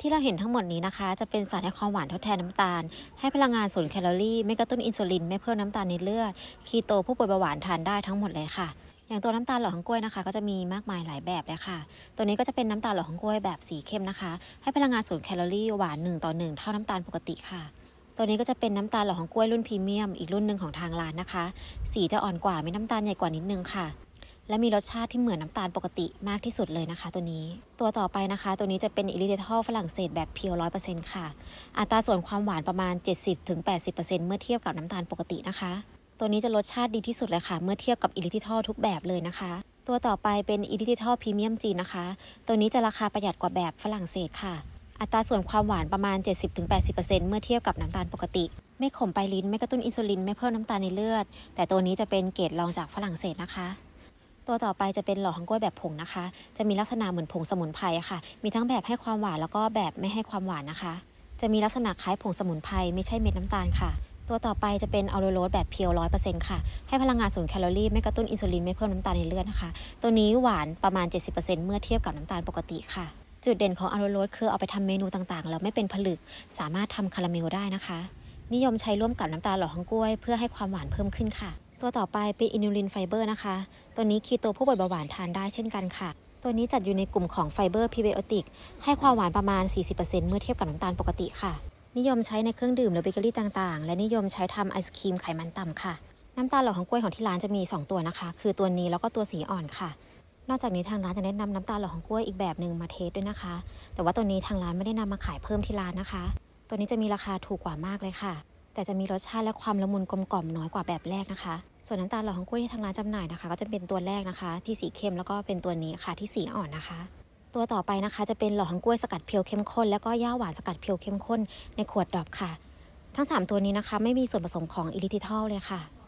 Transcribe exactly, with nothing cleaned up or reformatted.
ที่เราเห็นทั้งหมดนี้นะคะจะเป็นสารให้ความหวานทดแทนน้ำตาลให้พลังงานศูนย์แคลอรี่ไม่กระตุ้นอินซูลินไม่เพิ่มน้ำตาลในเลือดคีโตผู้ป่วยเบาหวานทานได้ทั้งหมดเลยค่ะอย่างตัวน้ำตาลหล่อของกล้วยนะคะก็จะมีมากมายหลายแบบเลยค่ะตัวนี้ก็จะเป็นน้ำตาลหล่อของกล้วยแบบสีเข้มนะคะให้พลังงานศูนย์แคลอรี่หวานหนึ่งต่อหนึ่งเท่าน้ำตาลปกติค่ะตัวนี้ก็จะเป็นน้ำตาลหล่อของกล้วยรุ่นพรีเมียมอีกรุ่นหนึ่งของทางร้านนะคะสีจะอ่อนกว่ามีน้ำตาลใหญ่กว่านิดนึงค่ะและมีรสชาติที่เหมือนน้ำตาลปกติมากที่สุดเลยนะคะตัวนี้ตัวต่อไปนะคะตัวนี้จะเป็นอิริเททอลฝรั่งเศสแบบเพียว ร้อยเปอร์เซ็นต์ ค่ะอัตราส่วนความหวานประมาณ เจ็ดสิบถึงแปดสิบเปอร์เซ็นต์ เมื่อเทียบกับน้ำตาลปกตินะคะตัวนี้จะรสชาติดีที่สุดเลยค่ะเมื่อเทียบกับอิริเททอลทุกแบบเลยนะคะตัวต่อไปเป็นอิริเททอลพรีเมียมจีนนะคะตัวนี้จะราคาประหยัดกว่าแบบฝรั่งเศสค่ะอัตราส่วนความหวานประมาณ เจ็ดสิบถึงแปดสิบเปอร์เซ็นต์ เมื่อเทียบกับน้ำตาลปกติไม่ขมปลายลิ้นไม่กระตุ้นอินซูลินไม่เพิ่มน้ำตาลในเลือดแต่ตัวนี้จะเป็นเกรดรองจากฝรั่งเศสนะคะตัวต่อไปจะเป็นหล่อฮังกล้วยแบบผงนะคะจะมีลักษณะเหมือนผงสมุนไพรค่ะมีทั้งแบบให้ความหวานแล้วก็แบบไม่ให้ความหวานนะคะจะมีลักษณะคล้ายผงสมุนไพรไม่ใช่เม็ดน้ำตาลค่ะตัวต่อไปจะเป็นอัลโลโรสแบบเพียว ร้อยเปอร์เซ็นต์ ค่ะให้พลังงานศูนย์แคลอรี่ไม่กระตุ้นอินซูลินไม่เพิ่มน้ำตาลในเลือดนะคะตัวนี้หวานประมาณ เจ็ดสิบเปอร์เซ็นต์ เมื่อเทียบกับน้ำตาลปกติค่ะจุดเด่นของอัลโลโรสคือเอาไปทำเมนูต่างๆแล้วไม่เป็นผลึกสามารถทำคาราเมลได้นะคะนิยมใช้ร่วมกับน้ำตาลหล่อฮังกล้วยเพื่อให้ความหวานเพิ่มขึ้นค่ะตัวต่อไปเป็นอินูลินไฟเบอร์นะคะตัวนี้คีโตผู้ป่วยเบาหวานทานได้เช่นกันค่ะตัวนี้จัดอยู่ในกลุ่มของไฟเบอร์พรีไบโอติกให้ความหวานประมาณ สี่สิบเปอร์เซ็นต์ เมื่อเทียบกับน้ำตาลปกติค่ะนิยมใช้ในเครื่องดื่มหรือเบเกอรี่ต่างๆและนิยมใช้ทำไอศครีมไขมันต่ำค่ะน้ำตาลหล่อฮังกล้วยของที่ร้านจะมีสองตัวนะคะคือตัวนี้แล้วก็ตัวสีอ่อนค่ะนอกจากนี้ทางร้านจะแนะนำน้ำตาลหล่อฮังกล้วยอีกแบบหนึ่งมาเทสด้วยนะคะแต่ว่าตัวนี้ทางร้านไม่ได้นำมาขายเพิ่มที่ร้านนะคะตัวนี้จะมีราคาถูกกว่ามากเลยค่ะแต่จะมีรสชาติและความละมุนกลมกล่อมน้อยกว่าแบบแรกนะคะส่วนน้ำตาลหล่อฮังกล้วยที่ทางร้านจำหน่ายนะคะก็จะเป็นตัวแรกนะคะที่สีเข้มแล้วก็เป็นตัวนี้ค่ะที่สีอ่อนนะคะตัวต่อไปนะคะจะเป็นหล่อฮังกล้วยสกัดเพียวเข้มข้นแล้วก็ย่าหวานสกัดเพียวเข้มข้นในขวดดรอปค่ะทั้งสามตัวนี้นะคะไม่มีส่วนผสมของอิริทิทอลเลยค่ะ